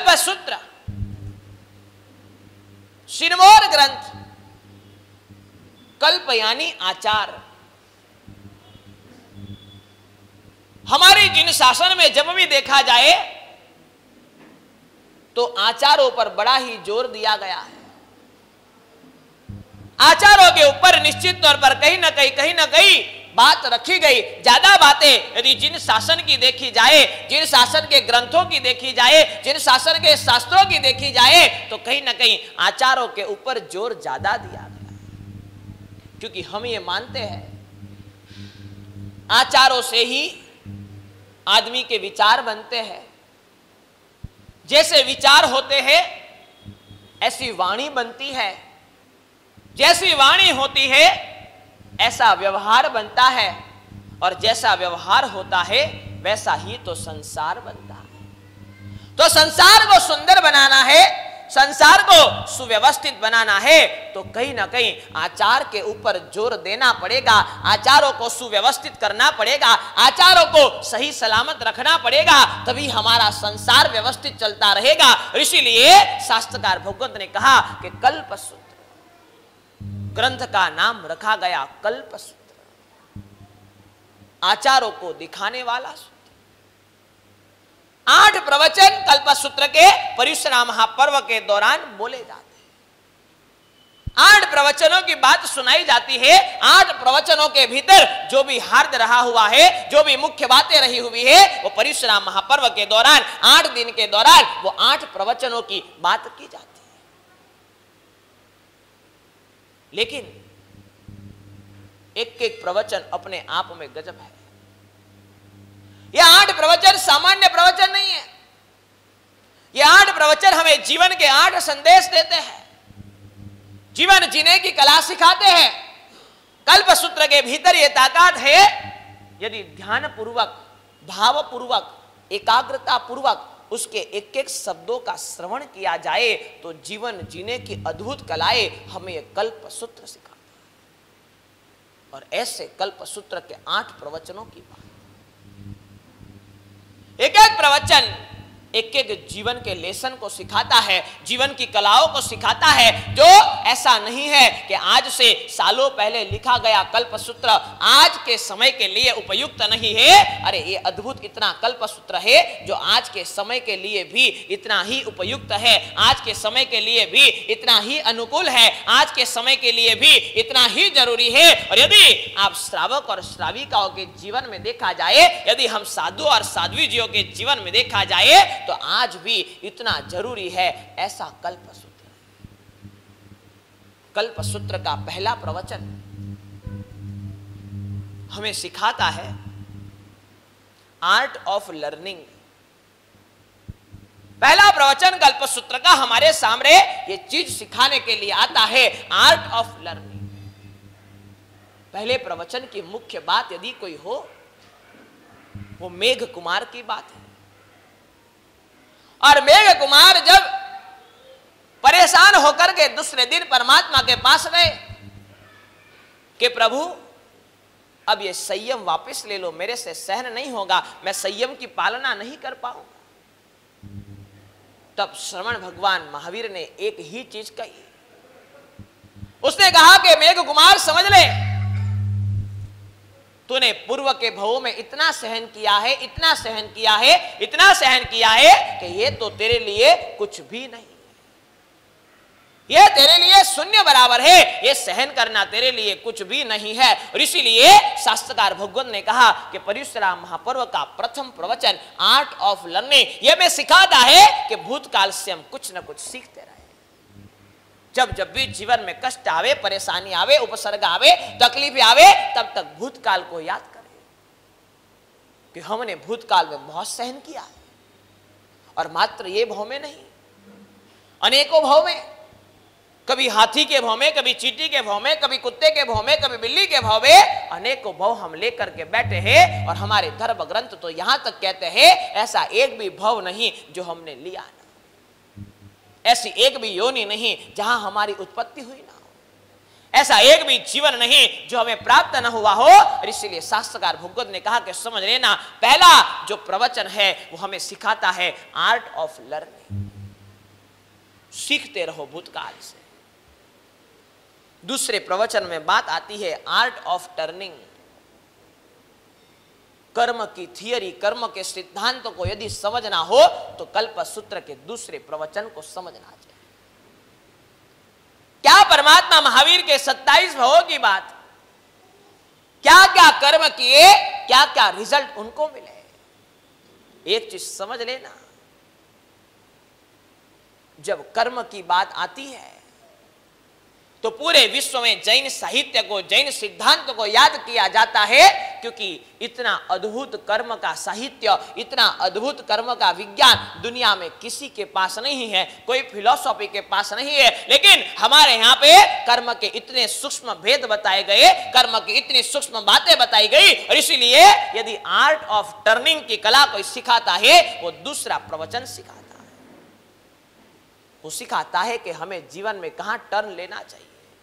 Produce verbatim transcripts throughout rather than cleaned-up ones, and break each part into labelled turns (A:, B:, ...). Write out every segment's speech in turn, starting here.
A: कल्पसूत्र सिरमौर ग्रंथ, कल्प यानी आचार। हमारे जिन शासन में जब भी देखा जाए तो आचारों पर बड़ा ही जोर दिया गया है। आचारों के ऊपर निश्चित तौर पर कहीं ना कहीं कहीं ना कहीं बात रखी गई। ज्यादा बातें यदि जिन शासन की देखी जाए, जिन शासन के ग्रंथों की देखी जाए, जिन शासन के शास्त्रों की देखी जाए, तो कहीं ना कहीं आचारों के ऊपर जोर ज्यादा दिया गया, क्योंकि हम ये मानते हैं आचारों से ही आदमी के विचार बनते हैं। जैसे विचार होते हैं ऐसी वाणी बनती है, जैसी वाणी होती है ऐसा व्यवहार बनता है, और जैसा व्यवहार होता है वैसा ही तो संसार बनता है। तो संसार को सुंदर बनाना है, संसार को सुव्यवस्थित बनाना है, तो कहीं ना कहीं आचार के ऊपर जोर देना पड़ेगा, आचारों को सुव्यवस्थित करना पड़ेगा, आचारों को सही सलामत रखना पड़ेगा, तभी हमारा संसार व्यवस्थित चलता रहेगा। इसीलिए शास्त्रकार भगवंत ने कहा कि कल्पसूत्र, ग्रंथ का नाम रखा गया कल्पसूत्र, आचारों को दिखाने वाला सूत्र। आठ प्रवचन कल्पसूत्र के पर्युषणा महापर्व के दौरान बोले जाते हैं। आठ प्रवचनों की बात सुनाई जाती है। आठ प्रवचनों के भीतर जो भी हार्द रहा हुआ है, जो भी मुख्य बातें रही हुई है, वो पर्युषणा महापर्व के दौरान, आठ दिन के दौरान वो आठ प्रवचनों की बात की जाती है। लेकिन एक एक प्रवचन अपने आप में गजब है। यह आठ प्रवचन सामान्य प्रवचन नहीं है। यह आठ प्रवचन हमें जीवन के आठ संदेश देते हैं, जीवन जीने की कला सिखाते हैं। कल्पसूत्र के भीतर यह ताकत है, यदि ध्यान पूर्वक, भाव पूर्वक, एकाग्रता पूर्वक उसके एक एक शब्दों का श्रवण किया जाए तो जीवन जीने की अद्भुत कलाएं हमें यह कल्पसूत्र सिखाता है। और ऐसे कल्पसूत्र के आठ प्रवचनों की बात, एक एक प्रवचन एक एक जीवन के लेसन को सिखाता है, जीवन की कलाओं को सिखाता है। जो ऐसा नहीं है कि आज से सालों पहले लिखा गया कल्पसूत्र आज के समय के लिए उपयुक्त नहीं है। अरे ये अद्भुत इतना कल्पसूत्र है जो आज के समय के लिए भी इतना ही उपयुक्त है, आज के समय के लिए भी इतना ही अनुकूल है, आज के समय के लिए भी इतना ही जरूरी है। और यदि आप श्रावक और श्राविकाओं के जीवन में देखा जाए, यदि हम साधु और साध्वीजियों के जीवन में देखा जाए, तो आज भी इतना जरूरी है ऐसा कल्पसूत्र। कल्पसूत्र का पहला प्रवचन हमें सिखाता है आर्ट ऑफ लर्निंग। पहला प्रवचन कल्पसूत्र का हमारे सामने ये चीज सिखाने के लिए आता है, आर्ट ऑफ लर्निंग। पहले प्रवचन की मुख्य बात यदि कोई हो वो मेघ कुमार की बात है। और मेघ कुमार जब परेशान होकर के दूसरे दिन परमात्मा के पास गए कि प्रभु अब ये संयम वापस ले लो, मेरे से सहन नहीं होगा, मैं संयम की पालना नहीं कर पाऊंगा। तब श्रवण भगवान महावीर ने एक ही चीज कही, उसने कहा कि मेघ कुमार समझ ले, तूने पूर्व के भवों में इतना सहन किया है, इतना सहन किया है, इतना सहन किया है कि ये तो तेरे लिए कुछ भी नहीं, ये तेरे लिए शून्य बराबर है, ये सहन करना तेरे लिए कुछ भी नहीं है। और इसीलिए शास्त्रकार भगवंत ने कहा कि पर्युषणा महापर्व का प्रथम प्रवचन आर्ट ऑफ लर्निंग, ये में सिखाता है कि भूतकाल से हम कुछ न कुछ सीखते रहे। जब जब भी जीवन में कष्ट आवे, परेशानी आवे, उपसर्ग आवे, तकलीफ आवे, तब तक भूतकाल को याद करें कि हमने भूतकाल में बहुत सहन किया है। और मात्र ये भव में नहीं, अनेकों भव में, कभी हाथी के भव में, कभी चींटी के भव में, कभी कुत्ते के भव में, कभी बिल्ली के भव में, अनेकों भव हम लेकर के बैठे हैं। और हमारे धर्म ग्रंथ तो यहां तक कहते हैं ऐसा एक भी भव नहीं जो हमने लिया ना, ऐसी एक भी योनि नहीं जहां हमारी उत्पत्ति हुई ना हो, ऐसा एक भी जीवन नहीं जो हमें प्राप्त न हुआ हो। और इसीलिए शास्त्रकार भगवंत ने कहा कि समझ लेना, पहला जो प्रवचन है वो हमें सिखाता है आर्ट ऑफ लर्निंग। सीखते रहो भूतकाल से। दूसरे प्रवचन में बात आती है आर्ट ऑफ टर्निंग। कर्म की थियरी, कर्म के सिद्धांतों को यदि समझना हो तो कल्प सूत्र के दूसरे प्रवचन को समझना चाहिए। क्या परमात्मा महावीर के सत्ताईस भावों की बात, क्या क्या कर्म किए, क्या क्या रिजल्ट उनको मिले। एक चीज समझ लेना, जब कर्म की बात आती है तो पूरे विश्व में जैन साहित्य को, जैन सिद्धांत को याद किया जाता है, क्योंकि इतना अद्भुत कर्म का साहित्य, इतना अद्भुत कर्म का विज्ञान दुनिया में किसी के पास नहीं है, कोई फिलॉसफी के पास नहीं है। लेकिन हमारे यहाँ पे कर्म के इतने सूक्ष्म भेद बताए गए, कर्म की इतनी सूक्ष्म बातें बताई गई, और इसीलिए यदि आर्ट ऑफ टर्निंग की कला कोई सिखाता है वो दूसरा प्रवचन सिखाता है। वो सिखाता है कि हमें जीवन में कहां टर्न लेना चाहिए,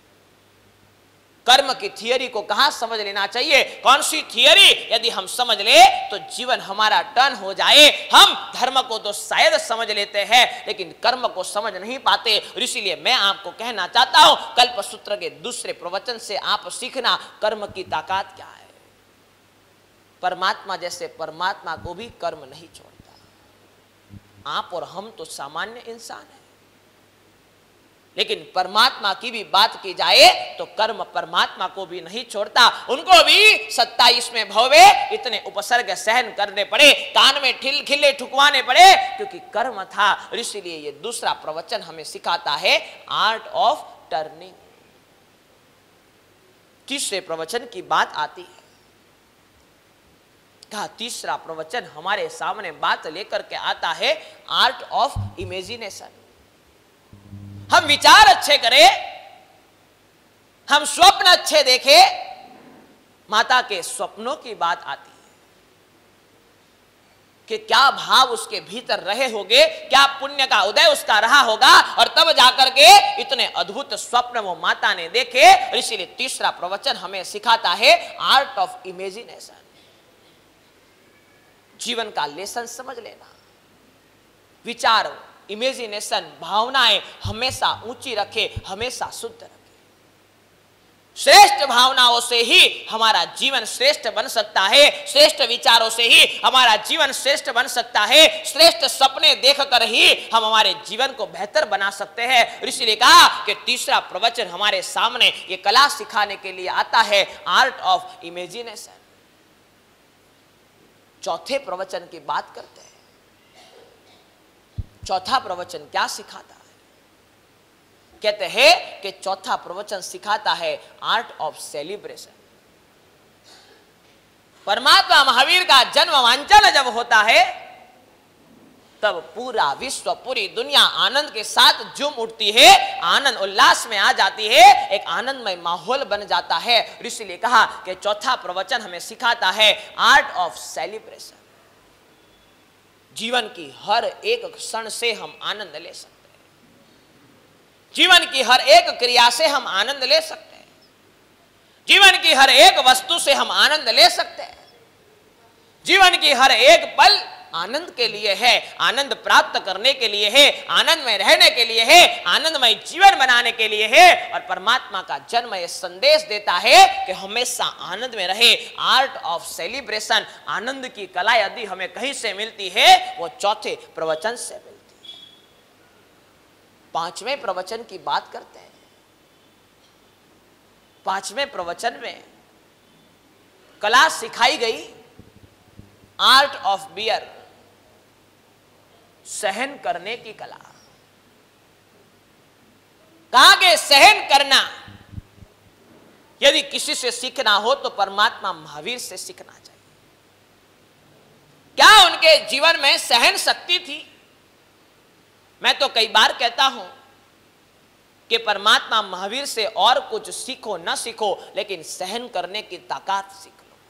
A: कर्म की थियरी को कहां समझ लेना चाहिए। कौन सी थियरी यदि हम समझ ले तो जीवन हमारा टर्न हो जाए। हम धर्म को तो शायद समझ लेते हैं लेकिन कर्म को समझ नहीं पाते, और इसीलिए मैं आपको कहना चाहता हूं कल्प सूत्र के दूसरे प्रवचन से आप सीखना कर्म की ताकत क्या है। परमात्मा जैसे परमात्मा को भी कर्म नहीं छोड़ता। आप और हम तो सामान्य इंसान हैं, लेकिन परमात्मा की भी बात की जाए तो कर्म परमात्मा को भी नहीं छोड़ता। उनको भी सत्ताईसवें भाव में इतने उपसर्ग सहन करने पड़े, कान में ठिल खिले ठुकवाने पड़े, क्योंकि कर्म था। और इसीलिए ये दूसरा प्रवचन हमें सिखाता है आर्ट ऑफ टर्निंग। तीसरे प्रवचन की बात आती है, कहा तीसरा प्रवचन हमारे सामने बात लेकर के आता है आर्ट ऑफ इमेजिनेशन। हम विचार अच्छे करें, हम स्वप्न अच्छे देखें। माता के स्वप्नों की बात आती है कि क्या भाव उसके भीतर रहे होंगे, क्या पुण्य का उदय उसका रहा होगा, और तब जाकर के इतने अद्भुत स्वप्न वो माता ने देखे। और इसीलिए तीसरा प्रवचन हमें सिखाता है आर्ट ऑफ इमेजिनेशन। जीवन का लेसन समझ लेना, विचार, इमेजिनेशन, भावनाएं हमेशा ऊंची रखे, हमेशा शुद्ध रखे। श्रेष्ठ भावनाओं से ही हमारा जीवन श्रेष्ठ बन सकता है, श्रेष्ठ विचारों से ही हमारा जीवन श्रेष्ठ बन सकता है, श्रेष्ठ सपने देखकर ही हम हमारे जीवन को बेहतर बना सकते हैं। और इसीलिए कहा कि तीसरा प्रवचन हमारे सामने ये कला सिखाने के लिए आता है आर्ट ऑफ इमेजिनेशन। चौथे प्रवचन की बात करते हैं। चौथा प्रवचन क्या सिखाता है? कहते हैं कि चौथा प्रवचन सिखाता है आर्ट ऑफ सेलिब्रेशन। परमात्मा महावीर का जन्म वांचन जब होता है तब पूरा विश्व, पूरी दुनिया आनंद के साथ झूम उठती है, आनंद उल्लास में आ जाती है, एक आनंदमय माहौल बन जाता है। इसलिए कहा कि चौथा प्रवचन हमें सिखाता है आर्ट ऑफ सेलिब्रेशन। जीवन की हर एक क्षण से हम आनंद ले सकते हैं, जीवन की हर एक क्रिया से हम आनंद ले सकते हैं, जीवन की हर एक वस्तु से हम आनंद ले सकते हैं। जीवन की हर एक पल आनंद के लिए है, आनंद प्राप्त करने के लिए है, आनंद में रहने के लिए है, आनंदमय जीवन बनाने के लिए है। और परमात्मा का जन्म यह संदेश देता है कि हमेशा आनंद में रहे। आर्ट ऑफ सेलिब्रेशन, आनंद की कला यदि हमें कहीं से मिलती है वो चौथे प्रवचन से मिलती है। पांचवें प्रवचन की बात करते हैं। पांचवें प्रवचन में कला सिखाई गई आर्ट ऑफ बियर, सहन करने की कला। कहा कि सहन करना यदि किसी से सीखना हो तो परमात्मा महावीर से सीखना चाहिए। क्या उनके जीवन में सहन शक्ति थी? मैं तो कई बार कहता हूं कि परमात्मा महावीर से और कुछ सीखो न सीखो, लेकिन सहन करने की ताकत सीखो।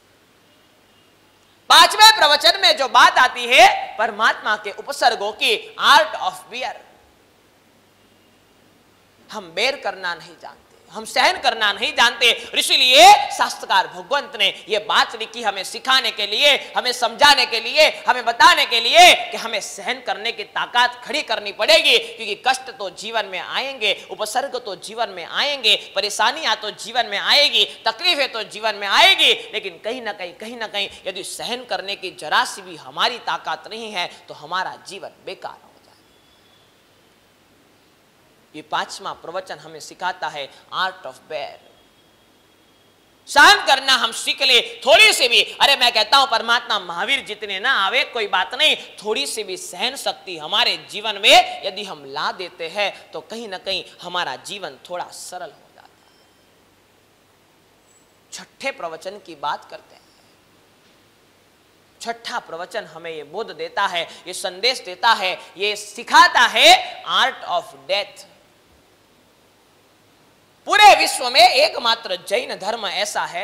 A: पांचवें प्रवचन में जो बात आती है परमात्मा के उपसर्गों की, आर्ट ऑफ बियर। हम बेर करना नहीं जानते, हम सहन करना नहीं जानते। इसीलिए शास्त्रकार भगवंत ने यह बात लिखी हमें सिखाने के लिए, हमें समझाने के लिए, हमें बताने के लिए कि हमें सहन करने की ताकत खड़ी करनी पड़ेगी। क्योंकि कष्ट तो जीवन में आएंगे, उपसर्ग तो जीवन में आएंगे, परेशानियां तो जीवन में आएगी, तकलीफें तो जीवन में आएगी, लेकिन कहीं ना कहीं कहीं ना कहीं यदि सहन करने की जरा सी भी हमारी ताकत नहीं है तो हमारा जीवन बेकार हो जाए। ये पांचवा प्रवचन हमें सिखाता है आर्ट ऑफ बेयर। सहन करना हम सीख ले, थोड़ी सी भी, अरे मैं कहता हूं परमात्मा महावीर जितने ना आवे कोई बात नहीं, थोड़ी सी भी सहन शक्ति हमारे जीवन में यदि हम ला देते हैं तो कहीं ना कहीं हमारा जीवन थोड़ा सरल हो जाता है। छठे प्रवचन की बात करते हैं। छठा प्रवचन हमें यह बोध देता है, यह संदेश देता है, यह सिखाता है आर्ट ऑफ डेथ। पूरे विश्व में एकमात्र जैन धर्म ऐसा है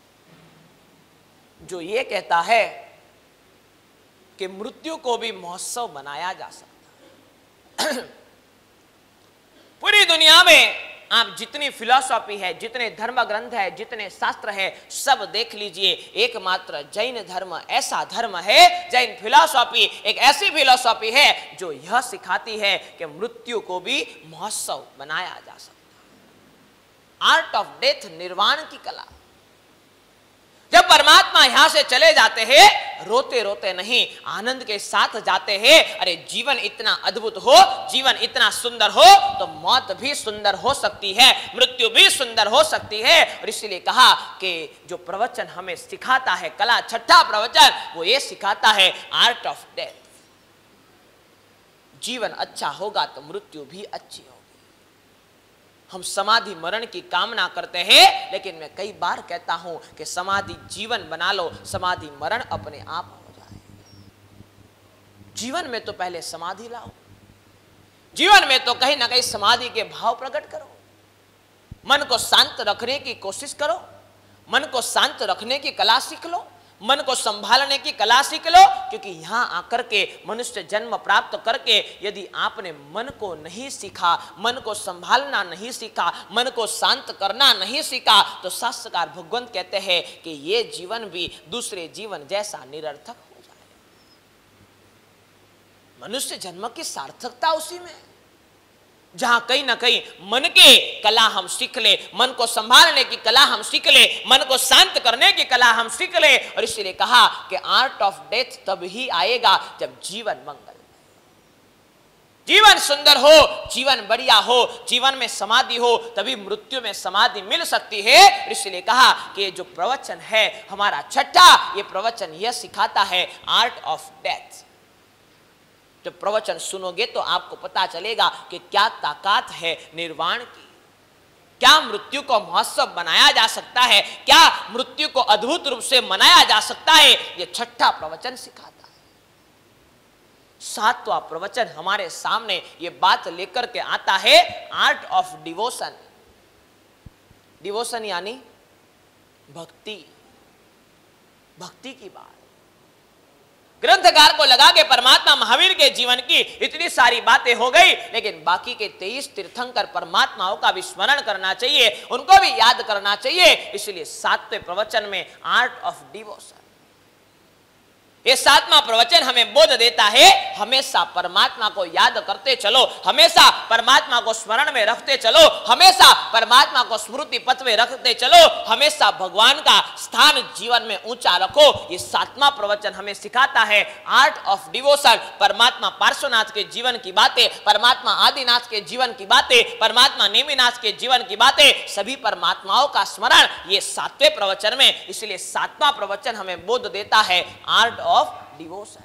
A: जो ये कहता है कि मृत्यु को भी महोत्सव बनाया जा सकता है। पूरी दुनिया में आप जितनी फिलॉसफी है, जितने धर्म ग्रंथ है, जितने शास्त्र है, सब देख लीजिए, एकमात्र जैन धर्म ऐसा धर्म है, जैन फिलॉसफी एक ऐसी फिलॉसफी है जो यह सिखाती है कि मृत्यु को भी महोत्सव बनाया जा सकता है। आर्ट ऑफ डेथ, निर्वाण की कला। जब परमात्मा यहां से चले जाते हैं, रोते रोते नहीं, आनंद के साथ जाते हैं। अरे जीवन इतना अद्भुत हो, जीवन इतना सुंदर हो तो मौत भी सुंदर हो सकती है, मृत्यु भी सुंदर हो सकती है। और इसीलिए कहा कि जो प्रवचन हमें सिखाता है कला, छठा प्रवचन, वो ये सिखाता है आर्ट ऑफ डेथ। जीवन अच्छा होगा तो मृत्यु भी अच्छी होगी। हम समाधि मरण की कामना करते हैं, लेकिन मैं कई बार कहता हूं कि समाधि जीवन बना लो, समाधि मरण अपने आप हो जाए। जीवन में तो पहले समाधि लाओ, जीवन में तो कहीं ना कहीं समाधि के भाव प्रकट करो, मन को शांत रखने की कोशिश करो, मन को शांत रखने की कला सीख लो, मन को संभालने की कला सीख लो। क्योंकि यहां आकर के मनुष्य जन्म प्राप्त करके यदि आपने मन को नहीं सीखा, मन को संभालना नहीं सीखा, मन को शांत करना नहीं सीखा, तो शास्त्रकार भगवंत कहते हैं कि ये जीवन भी दूसरे जीवन जैसा निरर्थक हो जाए। मनुष्य जन्म की सार्थकता उसी में, जहां कहीं ना कहीं मन की कला हम सीख ले, मन को संभालने की कला हम सीख ले, मन को शांत करने की कला हम सीख ले। और इसीलिए कहा कि आर्ट ऑफ डेथ तब ही आएगा जब जीवन मंगल, जीवन सुंदर हो, जीवन बढ़िया हो, जीवन में समाधि हो, तभी मृत्यु में समाधि मिल सकती है। इसलिए कहा कि ये जो प्रवचन है हमारा छठा, ये प्रवचन यह सिखाता है आर्ट ऑफ डेथ। जब प्रवचन सुनोगे तो आपको पता चलेगा कि क्या ताकत है निर्वाण की, क्या मृत्यु को महोत्सव बनाया जा सकता है, क्या मृत्यु को अद्भुत रूप से मनाया जा सकता है। यह छठा प्रवचन सिखाता है। सातवां प्रवचन हमारे सामने ये बात लेकर के आता है आर्ट ऑफ डिवोशन। डिवोशन यानी भक्ति, भक्ति की बात। ग्रंथकार को लगा के परमात्मा महावीर के जीवन की इतनी सारी बातें हो गई, लेकिन बाकी के तेईस तीर्थंकर परमात्माओं का भी स्मरण करना चाहिए, उनको भी याद करना चाहिए। इसलिए सातवें प्रवचन में आर्ट ऑफ डिवोशन, ये सातवां प्रवचन हमें बोध देता है हमेशा परमात्मा को याद करते चलो, हमेशा परमात्मा को स्मरण में रखते चलो, हमेशा परमात्मा को स्मृति पथ में रखते चलो, हमेशा भगवान का स्थान जीवन में ऊंचा रखो। ये सातवां प्रवचन हमें सिखाता है आर्ट ऑफ डिवोशन। परमात्मा पार्श्वनाथ के जीवन की बातें, परमात्मा आदिनाथ के जीवन की बातें, परमात्मा नेमिनाथ के जीवन की बातें, सभी परमात्माओं का स्मरण ये सातवें प्रवचन में। इसलिए सातवां प्रवचन हमें बोध देता है आर्ट ऑफ डिवोशन।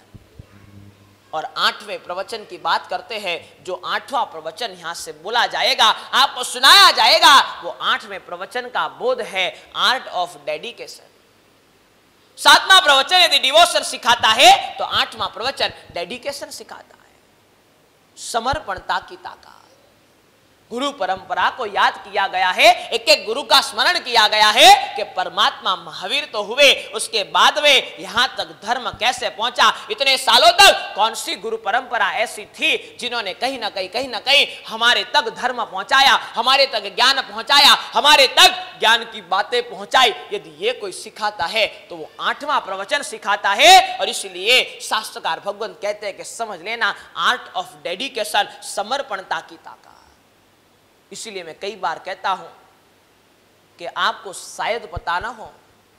A: और आठवें प्रवचन की बात करते हैं, जो आठवां प्रवचन यहां से बोला जाएगा, आपको सुनाया जाएगा, वो आठवें प्रवचन का बोध है आर्ट ऑफ डेडिकेशन। सातवां प्रवचन यदि डिवोशन सिखाता है तो आठवां प्रवचन डेडिकेशन सिखाता है, समर्पणता की ताकत। गुरु परंपरा को याद किया गया है, एक एक गुरु का स्मरण किया गया है कि परमात्मा महावीर तो हुए, उसके बाद में यहां तक धर्म कैसे पहुंचा। इतने सालों तक कौन सी गुरु परंपरा ऐसी थी जिन्होंने कहीं ना कहीं कहीं ना कहीं हमारे तक धर्म पहुंचाया, हमारे तक ज्ञान पहुंचाया, हमारे तक ज्ञान की बातें पहुंचाई। यदि ये कोई सिखाता है तो वो आठवां प्रवचन सिखाता है। और इसलिए शास्त्रकार भगवान कहते हैं कि समझ लेना, आर्ट ऑफ डेडिकेशन, समर्पणता की ताकत। इसीलिए मैं कई बार कहता हूं कि आपको शायद पता ना हो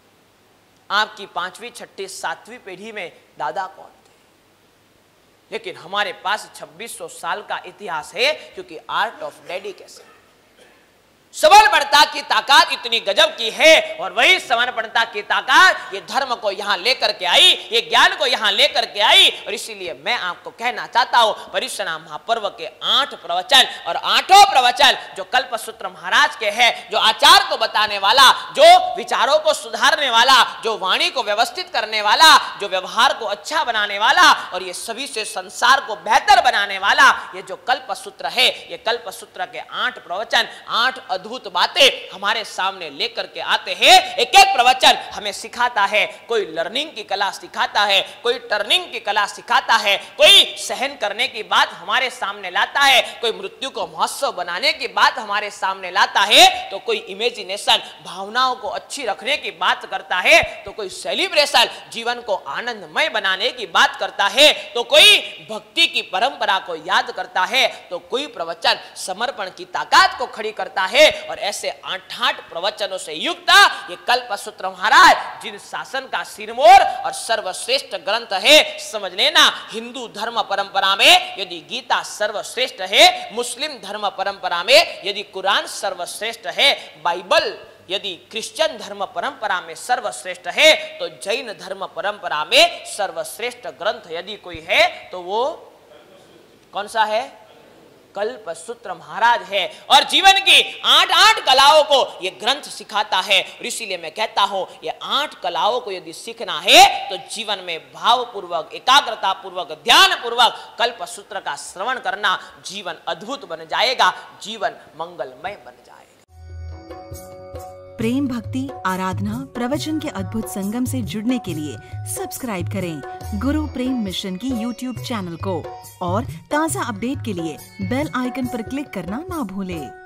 A: आपकी पांचवी छठी सातवीं पीढ़ी में दादा कौन थे, लेकिन हमारे पास छब्बीस सौ साल का इतिहास है, क्योंकि आर्ट ऑफ डेडिकेशन, समर्पणता की ताकत इतनी गजब की है। और वही समर्पणता की ताकत ये धर्म को यहां लेकर के आई, ये ज्ञान को यहां लेकर के आई। और इसीलिए मैं आपको कहना चाहता हूं, परिश्रम महापर्व के आठ प्रवचन और आठों प्रवचन जो कल्पसूत्र महाराज के हैं, जो आचार को बताने वाला, जो विचारों को सुधारने वाला, जो वाणी को व्यवस्थित करने वाला, जो व्यवहार को अच्छा बनाने वाला और ये सभी से संसार को बेहतर बनाने वाला, ये जो कल्पसूत्र है, ये कल्पसूत्र के आठ प्रवचन, आठ अद्भुत बातें हमारे सामने लेकर के आते हैं। एक एक प्रवचन हमें सिखाता है, कोई लर्निंग की कला सिखाता है, कोई टर्निंग की कला सिखाता है, कोई सहन करने की बात हमारे सामने लाता है, कोई मृत्यु को महोत्सव बनाने की बात हमारे सामने लाता है, तो कोई इमेजिनेशन, भावनाओं को अच्छी रखने की बात करता है, तो कोई सेलिब्रेशन, जीवन को आनंदमय बनाने की बात करता है, तो कोई भक्ति की परंपरा को याद करता है, तो कोई प्रवचन समर्पण की ताकत को खड़ी करता है। और ऐसे आठ आठ प्रवचनों से युक्त ये कल्पसूत्र महाराज, जिन शासन का सिरमौर और सर्वश्रेष्ठ ग्रंथ है, समझ लेना, हिंदू धर्म परंपरा में यदि गीता सर्वश्रेष्ठ है, मुस्लिम धर्म परंपरा में यदि कुरान सर्वश्रेष्ठ है, बाइबल यदि क्रिश्चियन धर्म परंपरा में सर्वश्रेष्ठ है, तो जैन धर्म परंपरा में सर्वश्रेष्ठ ग्रंथ यदि कोई है तो वो कौन सा है? कल्पसूत्र महाराज है। और जीवन की आठ आठ कलाओं को यह ग्रंथ सिखाता है। और इसीलिए मैं कहता हूं, ये आठ कलाओं को यदि सीखना है तो जीवन में भावपूर्वक, एकाग्रता पूर्वक, ध्यान पूर्वक कल्पसूत्र का श्रवण करना, जीवन अद्भुत बन जाएगा, जीवन मंगलमय बन जाएगा।
B: प्रेम, भक्ति, आराधना, प्रवचन के अद्भुत संगम से जुड़ने के लिए सब्सक्राइब करें गुरु प्रेम मिशन की यूट्यूब चैनल को और ताज़ा अपडेट के लिए बेल आइकन पर क्लिक करना ना भूलें।